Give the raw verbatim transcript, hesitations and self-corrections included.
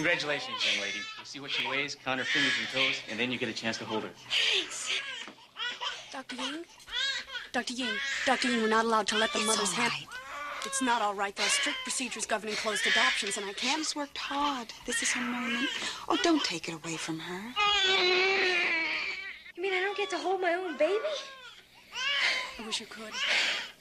Congratulations, young lady. You see what she weighs, count her fingers and toes, and then you get a chance to hold her. Thanks. Doctor Ying? Doctor Ying, Doctor Ying, we're not allowed to let the It's mothers all have... right. It's not all right. There are strict procedures governing closed adoptions, and I can't... She's worked hard. This is her moment. Oh, don't take it away from her. You mean I don't get to hold my own baby? I wish you could.